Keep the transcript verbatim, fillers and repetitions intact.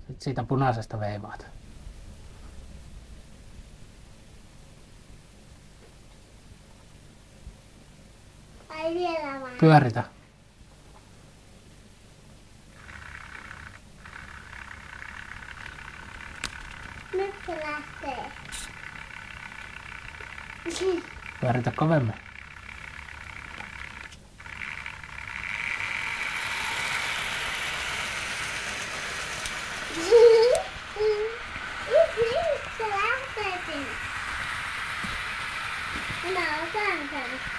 Sitten siitä punaisesta veivaat. Ai vielä vaan. Pyöritä. Nyt se lähtee. Pyöritä kovemmin. Se lähtee sinne. Minä osaan sen.